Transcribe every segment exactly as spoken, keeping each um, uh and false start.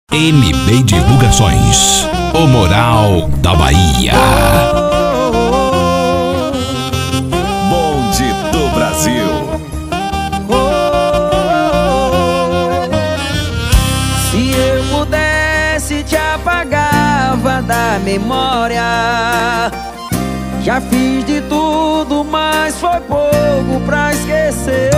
M B Divulgações, o Moral da Bahia. Bonde do Brasil. Se eu pudesse te apagava da memória. Já fiz de tudo, mas foi pouco pra esquecer.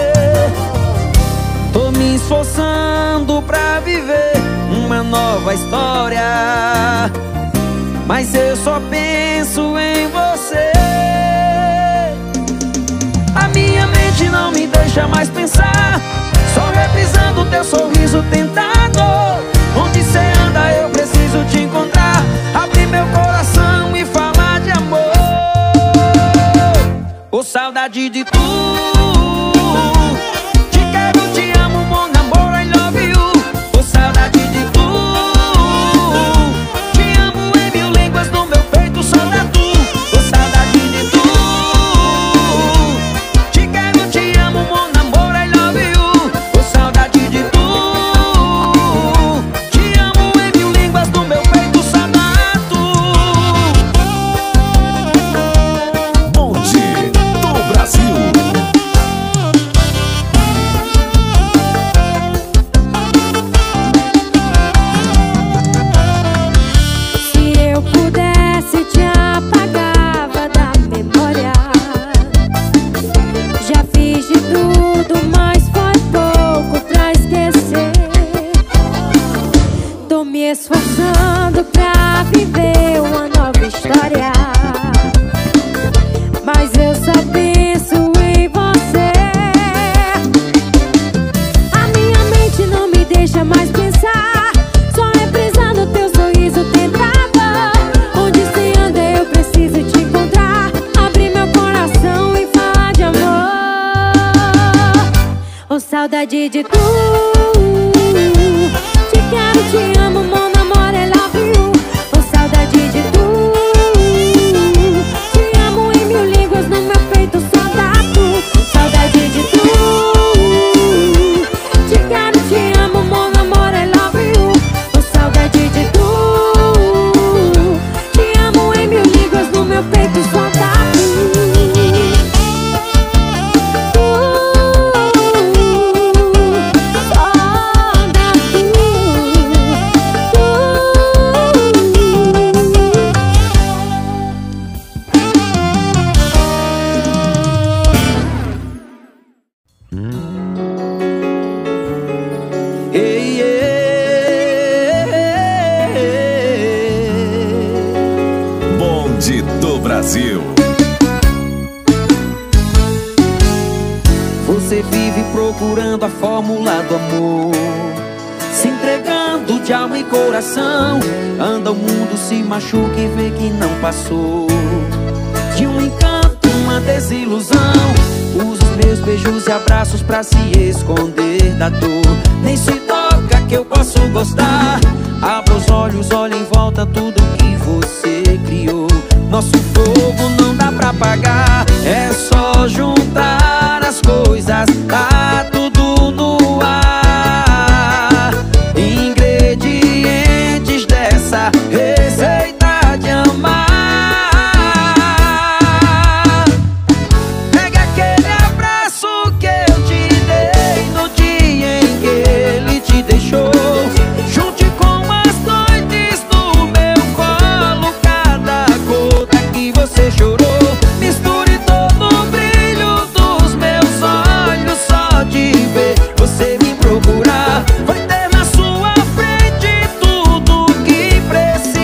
Tô me esforçando pra viver uma nova história, mas eu só penso em você. A minha mente não me deixa mais pensar, só reprisando teu sorriso tentador. Onde cê anda eu preciso te encontrar, abrir meu coração e falar de amor. Ô saudade de tu, te quero, te amo, mon amor, I love you. Ô saudade de tu, te amo em mil línguas, no meu peito só dá tu. Ô saudade de tu, te quero, te amo, mon amor, I love you. Ô saudade de tu, te amo em mil línguas, no meu peito só dá tu. Bonde do Brasil. Se eu pudesse te apagava da memória. Já fiz de tudo, mas foi pouco pra esquecer. Tô me esforçando pra viver uma nova história, mas eu só penso em você. A minha mente não me deixa mais pensar, só reprisando teu sorriso tentador. Onde cê anda eu preciso te encontrar, abrir meu coração e falar de amor. Ô saudade de tu, te quero, te amo, mon amor, I love you. Ô saudade de tu, te amo em mil línguas, no meu peito só dá tu. Saudade de tu, te quero, te amo, mon amor, I love you. Ô saudade de tu, te amo em mil línguas, no meu peito só dá tu. Ei, ei, Bonde do Brasil. você vive procurando a fórmula do amor, se entregando de alma e coração. Anda o mundo, se machuca e vê que não passou de um encanto, uma desilusão. Usa os meus beijos e abraços pra se esconder da dor. Nem se toca que eu posso gostar. Abra os olhos, olha em volta tudo que você criou. Nosso fogo não dá pra apagar, é só juntar as coisas, tá tudo no ar. Ingredientes dessa receita de amar. Pega aquele abraço que eu te dei no dia em que ele te deixou. Junte com as noites no meu colo cada gota que você chorou. Misture todo o brilho dos meus olhos, só de ver você me procurar. Vai ter na sua frente tudo que precisa.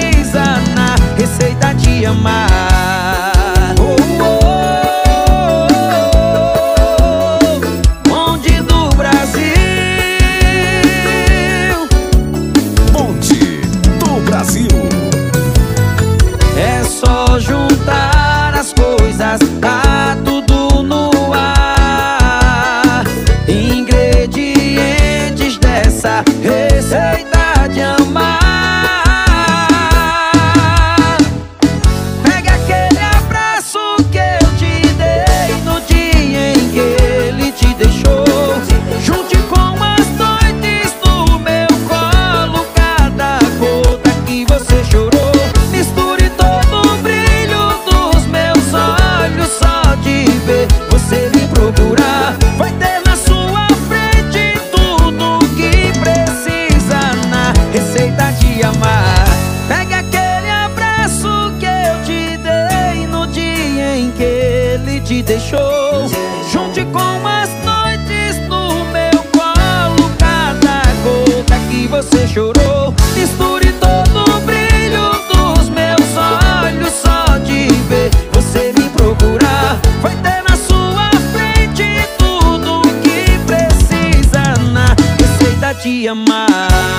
deixou. Junte com as noites no meu colo, cada gota que você chorou. Misture todo o brilho dos meus olhos, só de ver você me procurar. Vai ter na sua frente tudo que precisa na receita de amar.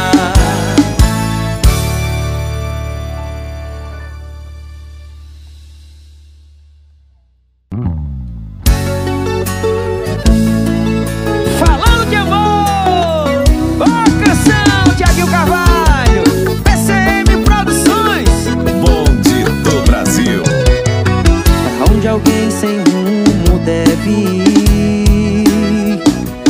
Falando de amor, ó canção, Thiaguinho Carvalho, P C M Produções. Bonde do Brasil. Pra onde alguém sem rumo deve ir.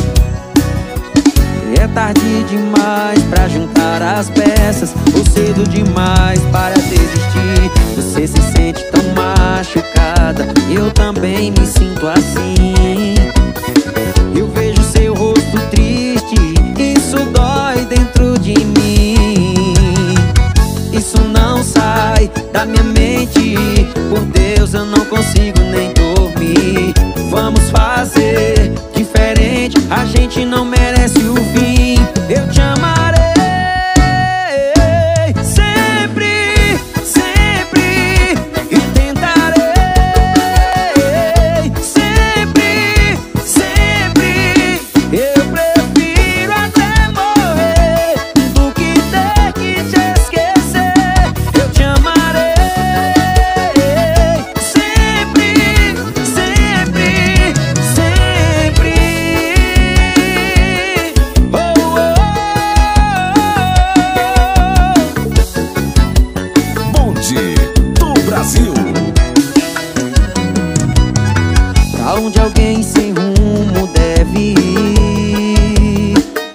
É tarde demais pra juntar as peças, ou cedo demais para desistir. Você se sente tão machucada, eu também me sinto assim. Eu vejo seu rosto triste, isso dói dentro de mim. Isso não sai da minha mente, por Deus eu não consigo nem dormir. Vamos fazer diferente, a gente não merece o fim. Eu te amarei sempre, sempre, e tentarei sempre, sempre. Eu prefiro até morrer do que ter que te esquecer. Eu te amarei sempre, sempre, sempre. Oh, oh, Bonde do Brasil. pra onde alguém sem rumo deve ir.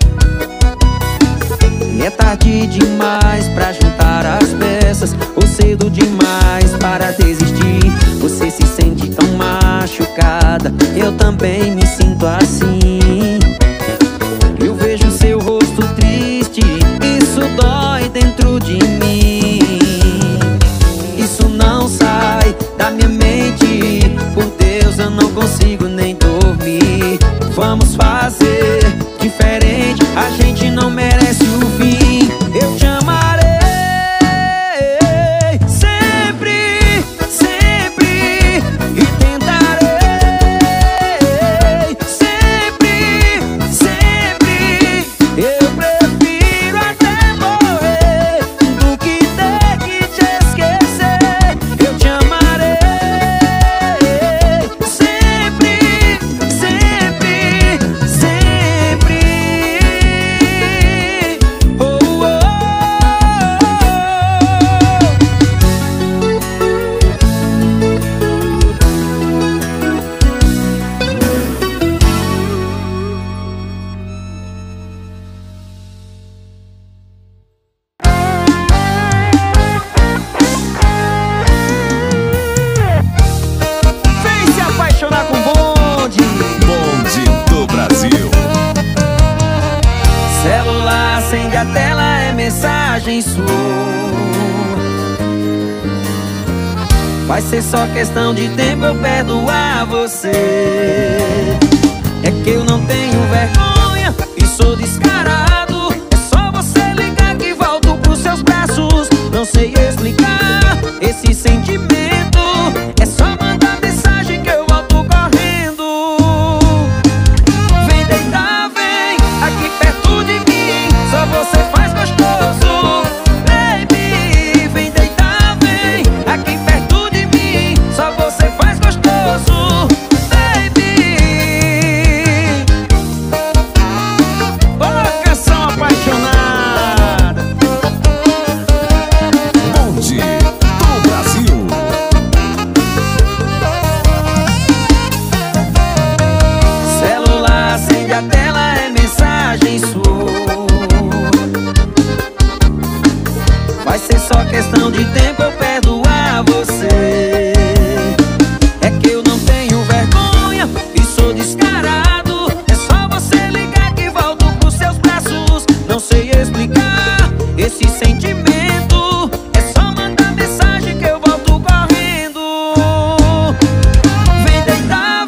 É tarde demais pra juntar as peças, ou cedo demais para desistir. Você se sente tão machucada, eu também me sinto assim. Eu vejo seu rosto triste, isso dói dentro de mim. Isso não sai da minha mente, por Deus eu não consigo nem dormir. Vamos fazer diferente, a gente não merece o fim. Eu te amarei sempre, sempre, e tentarei sempre, sempre. Eu prefiro até morrer do que ter que te esquecer. Eu te amarei sempre, sempre, sempre. Oh, oh, vem se apaixonar com bonde. Bonde do Brasil. Celular acende a tela, é mensagem sua. Vai ser só questão de tempo eu perdoar você. É que eu não tenho vergonha e sou descarado. É só você ligar que volto pros seus braços. Não sei explicar esse sentimento. É só mandar mensagem que eu volto correndo. Vem deitar, vem aqui perto de mim, só você faz gostoso. Baby, vem deitar, vem aqui perto de mim, só você faz gostoso. Baby, oh, canção apaixonada. Bonde do Brasil. Celular acende a tela, é mensagem sua. Vai ser só questão de tempo eu perdoar você. É que eu não tenho vergonha e sou descarado. É só você ligar que volto pros seus braços. Não sei explicar esse sentimento. É só mandar mensagem que eu volto correndo. Vem deitar,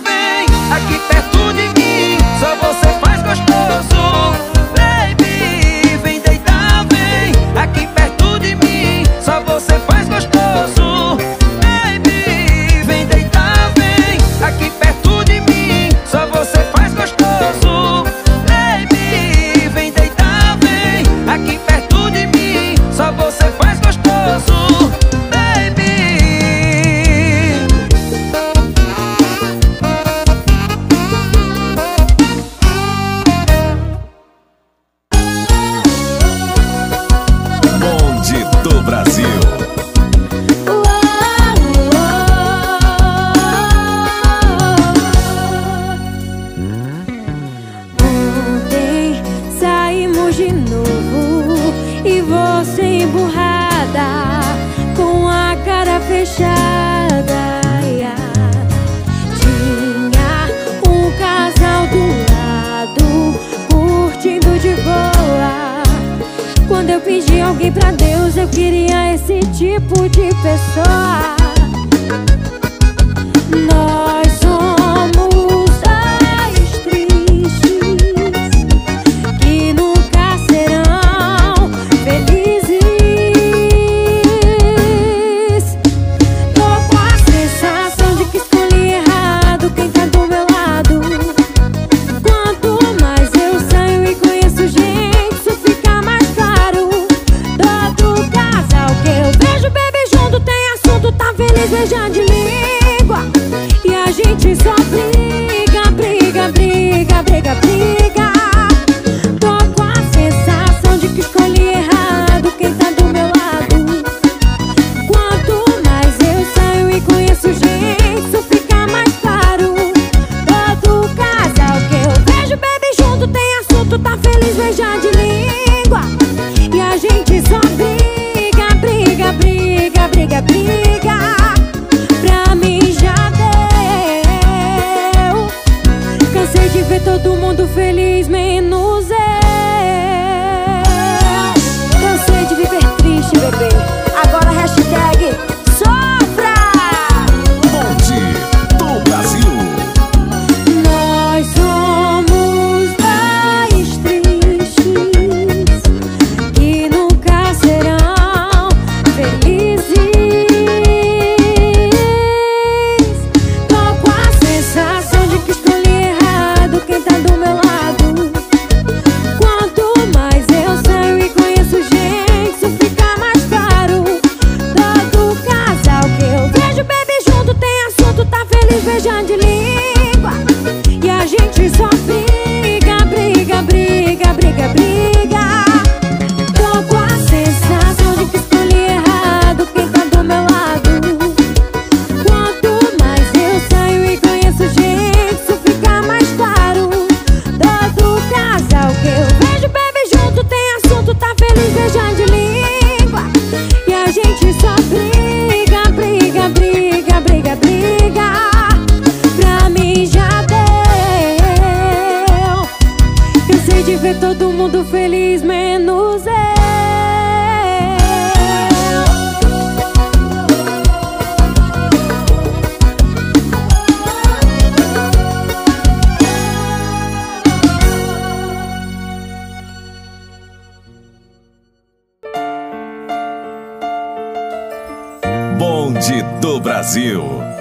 fechada. Tinha um casal do lado, curtindo de boa. Quando eu pedi alguém pra Deus, eu queria esse tipo de pessoa. Nós somos dois tristes que nunca serão felizes. Tô com a sensação de que escolhi errado quem tá do meu lado. Quanto mais eu saio e conheço gente, isso fica mais claro. Todo casal que eu vejo bebê junto tem assunto, tá feliz beijando de língua. E a gente só briga, briga, briga, briga, briga. Tô com a sensação de que escolhi errado quem tá do meu lado. Quanto mais eu saio e conheço gente, isso fica mais claro. Todo casal que eu vejo bebe junto tem assunto, tá feliz beijando de língua. E a gente só briga, briga, briga, briga, briga. Pra mim já deu. Cansei de ver todo mundo feliz, menos eu. Cansei de viver triste, bebê. Agora hashtag sofra. Bonde do Brasil. Nós somos dois tristes que nunca serão felizes. Tô com a sensação de que escolhi errado quem tá do meu lado. Quanto mais eu saio e conheço gente, isso fica mais claro. Todo casal que eu vejo bebe junto tem assunto, tá feliz beijando de língua. E a gente só briga, briga, briga, briga, briga. Tô com a sensação de que escolhi errado quem tá do meu lado. Quanto mais eu saio e conheço gente, isso fica mais claro. Todo casal que eu vejo bebe junto tem assunto, tá feliz beijando de língua. E a gente só briga, briga, briga, briga, briga. Pra mim já deu. Cansei de ver todo mundo feliz, menos eu. Bonde do Brasil.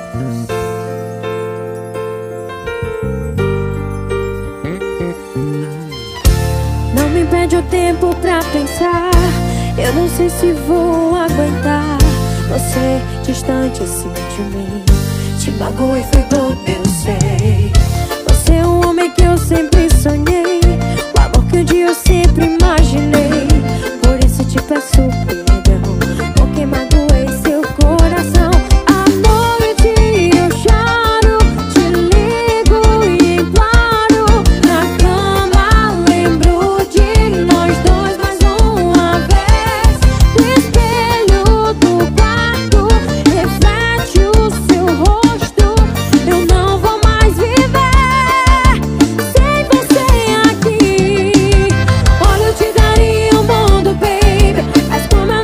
Não me pede o tempo pra pensar. Eu não sei se vou aguentar você distante assim de mim. Te magoei, foi bobo, eu sei. Você é um homem que eu sempre sonhei, o amor que um dia eu sempre imaginei. Por isso te peço perdão, porque magoei seu coração. À noite eu choro, te ligo e imploro. Na cama lembro de nós dois mais uma vez. O espelho do quarto reflete o seu rosto. Eu não vou mais viver sem você aqui. Olha, eu te daria o mundo, baby, mas como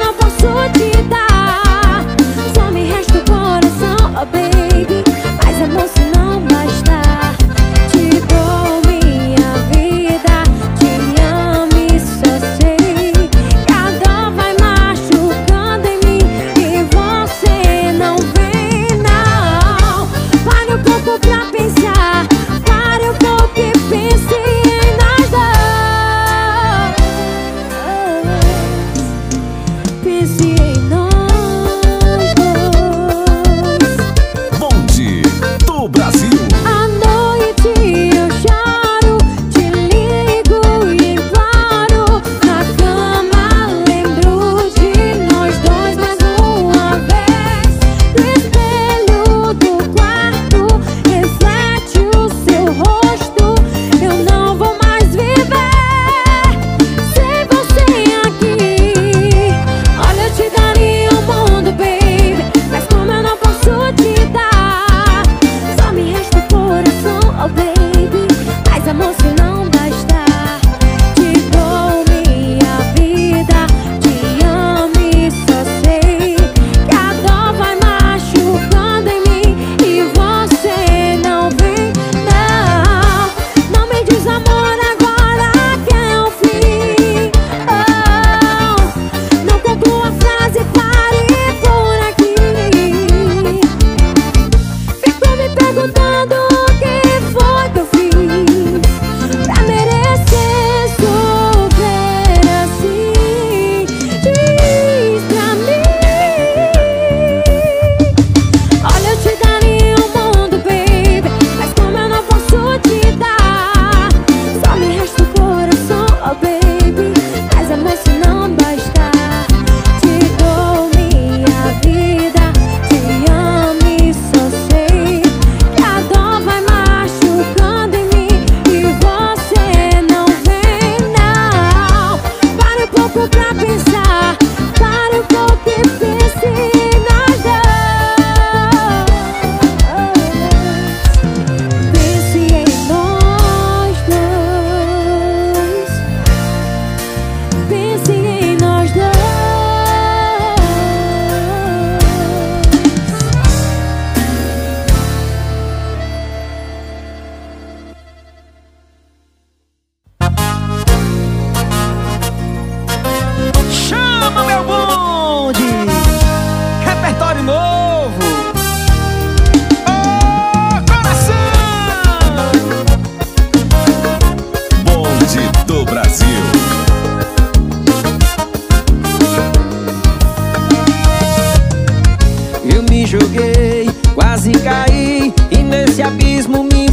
joguei, quase caí e nesse abismo me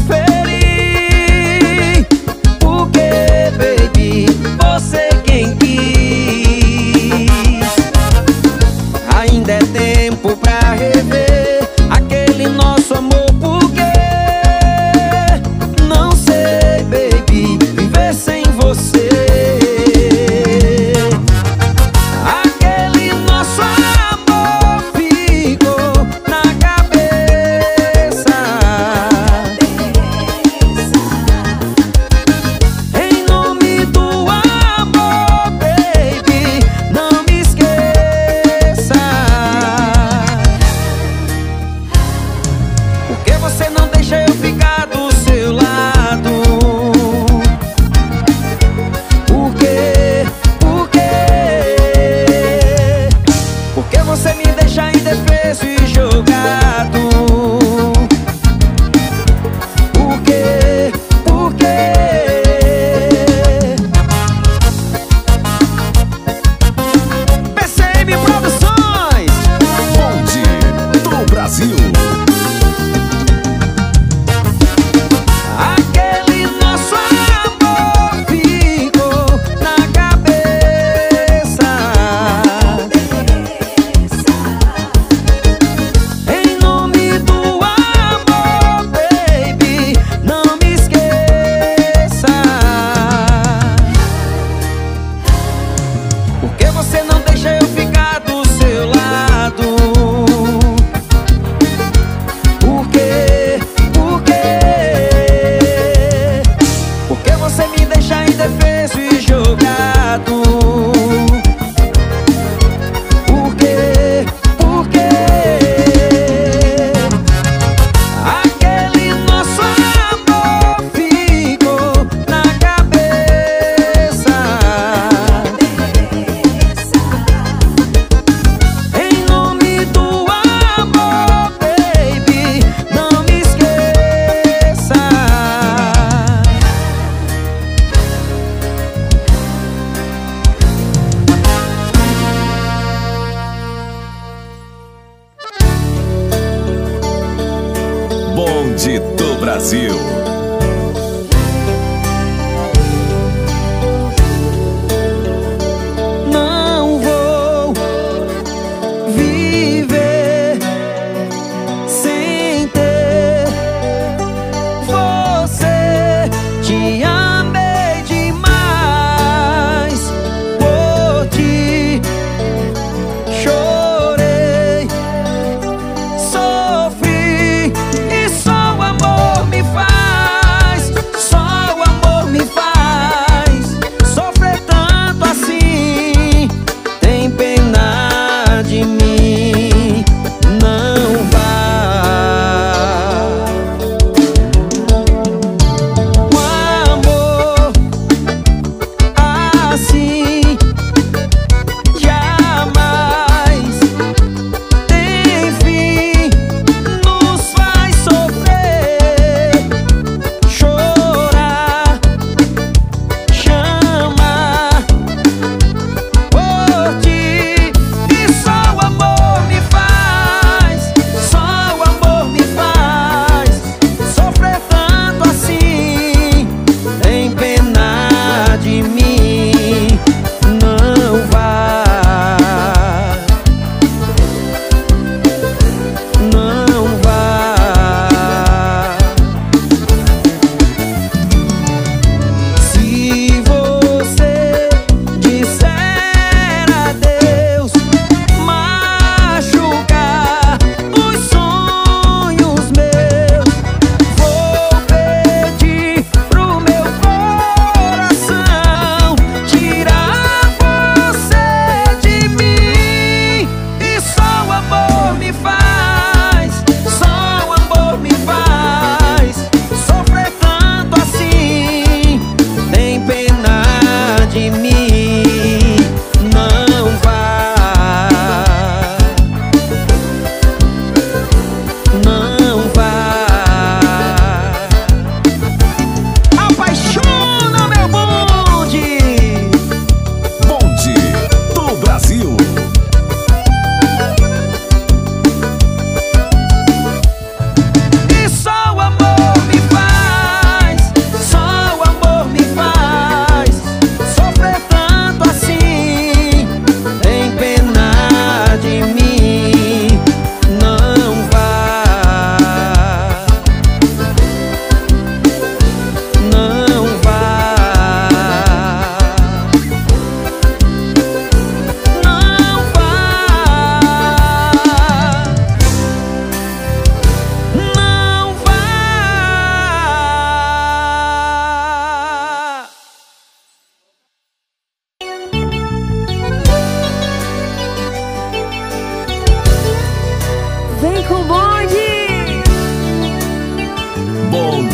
feri. Porque, baby, você quem quis. Ainda é tempo pra rever aquele nosso amor. Porque não sei, baby, viver sem você. Aquele nosso amor ficou na cabeça. Em nome do amor, baby, não me esqueça. Por que você não deixa eu ficar do seu lado? Por quê? Por quê? Por que você me deixa indefeso e jogado? Por quê? Por quê? P C M Produções. Bonde do Brasil. Aquele nosso amor ficou na cabeça. Em nome do amor, baby, não me esqueça. Por que você não deixa eu ficar do seu lado? Por quê? Por quê? Por que você me deixa indefeso e jogado? Por quê? Por quê? Aquele nosso amor ficou na cabeça. Em nome do amor, baby, não me esqueça. Bonde do Brasil. Não vou viver sem ter você. Te amei demais por ti. Chorei, sofri e só o amor me faz.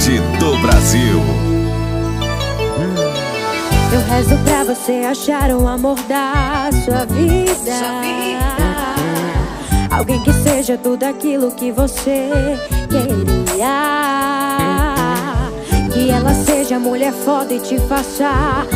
Bonde do Brasil. Eu rezo pra você achar o amor da sua vida, alguém que seja tudo aquilo que você queria. Que ela seja mulher foda e te faça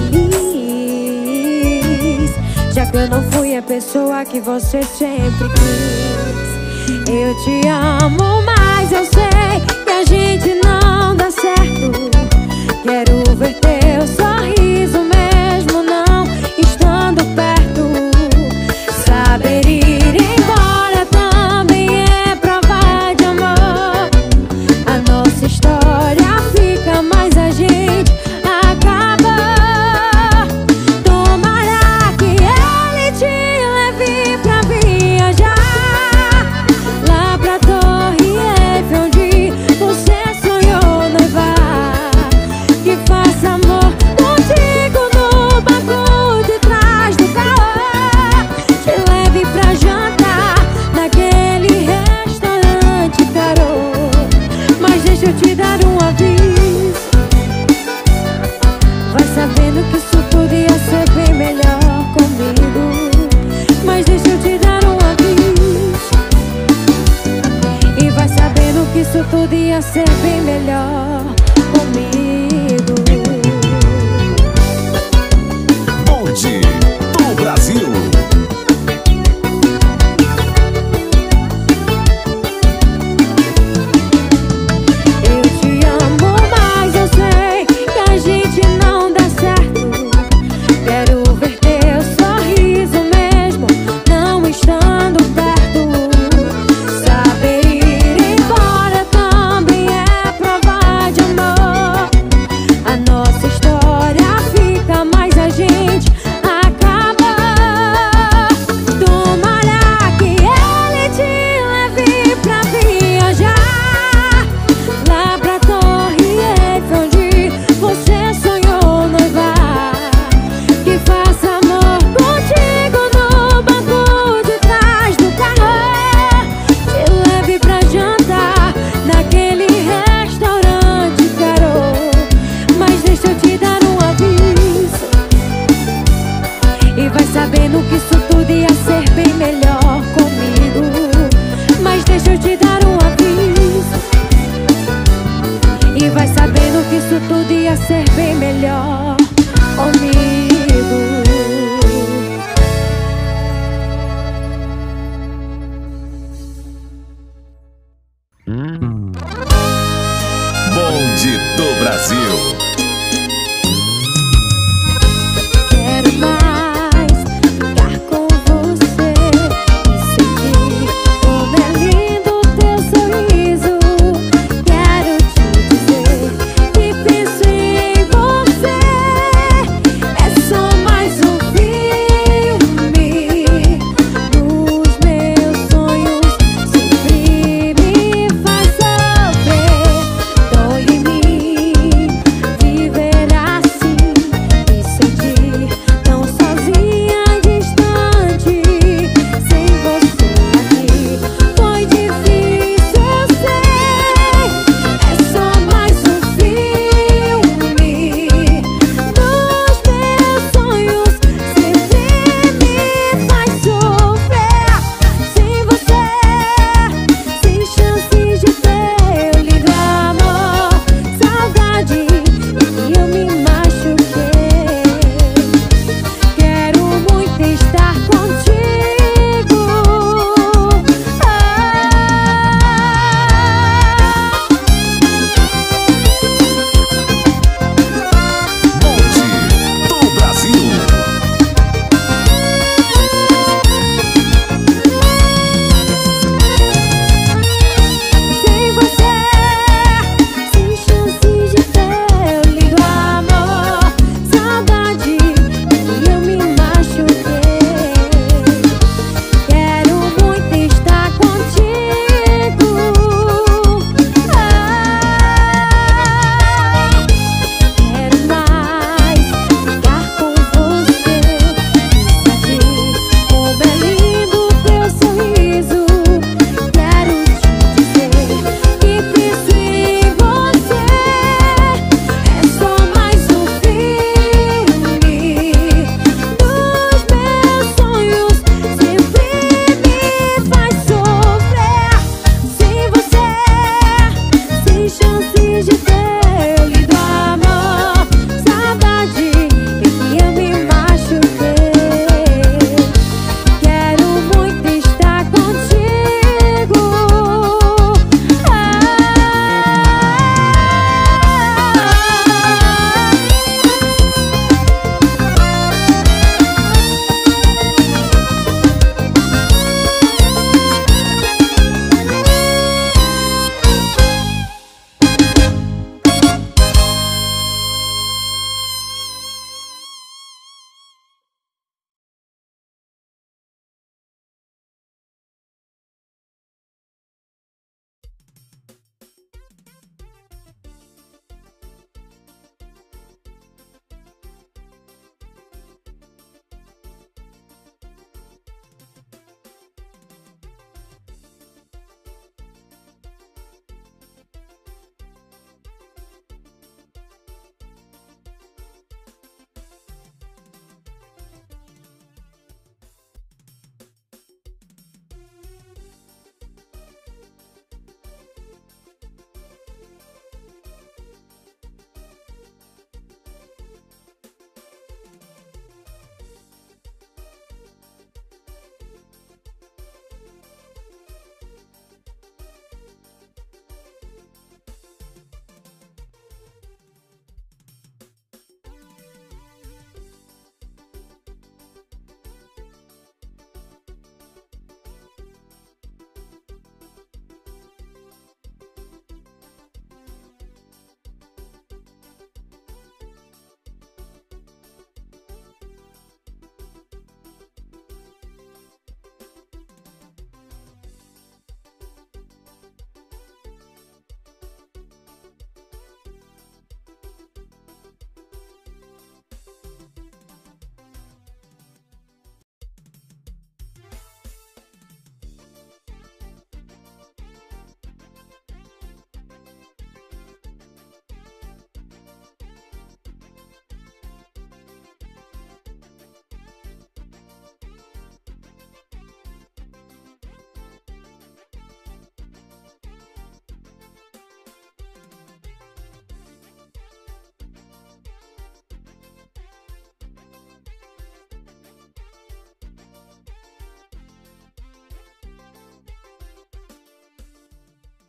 feliz, já que eu não fui a pessoa que você sempre quis. Eu te amo, mas eu sei que a gente não dá certo. Quero ver teu sorriso mesmo não estando perto. Saber ir embora também é prova de amor. A nossa história fica, mas a gente acaba. Tomara que ele te leve pra viajar lá pra Torre Eiffel, onde você sonhou noivar. Que faça amor contigo no banco de trás do carro, te leve pra jantar naquele restaurante caro. Mas deixa eu te dar um aviso, vai sabendo que isso tudo ia ser bem melhor comigo. Mas deixa eu te dar um aviso, e vai sabendo que isso tudo ia ser bem melhor comigo.